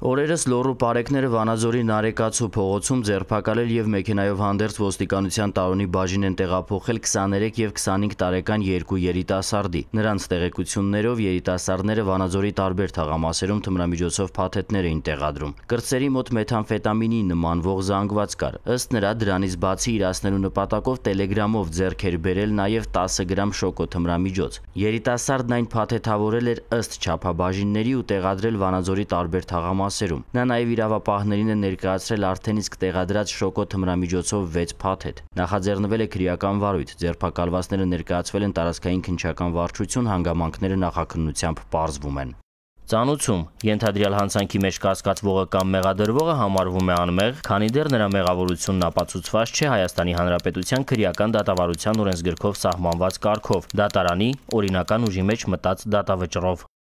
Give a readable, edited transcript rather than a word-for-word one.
Օրերս Լոռու պարեկները Վանաձորի Նարեկացու փողոցում ձերբակալել եւ մեքենայով հանդերձ ոստիկանության տարոնի բաժին են տեղափոխել 23 եւ 25 տարեկան երկու երիտասարդի։ Նրանց տեղեկություններով երիտասարդները Վանաձորի տարբեր թաղամասերում թմրամիջոցով փաթեթներ էին տեղադրում։ Կրծերի մոտ մեթամֆետամինի նմանվող զանգված կար։ Ըստ նրա, դրանից բացի իրացնելու նպատակով տելեգրամով ձեռք էր բերել նաեւ 10 գրամ շոկո թմրամիջոց։ Երիտասարդն այն փաթեթավորել էր ըստ չափաբաժինների ու տեղադրել Վանաձորի տարբեր թաղամասերում։ Նա նաև իրավապահներին է ներկայացրել արդեն իսկ տեղադրած շոկո թմրամիջոցով 6 փաթեթ։ Նախաձեռնվել է քրեական վարույթ։ Ձերբակալվածները ներկայացվել են տարածքային քննչական վարչություն, հանգամանքները նախաքննությամբ պարզվում են։ Ծանուցում ենթադրյալ հանցանքի մեջ կասկածվողը կամ մեղադրվողը համարվում է անմեղ, քանի դեռ նրա մեղավորությունն ապացուցված չէ Հայաստանի Հանրապետության քրեական դատավարության օրենսգրքով սահմանված կարգով՝ դատարանի օրինական ուժի մեջ մտած դատավճռով։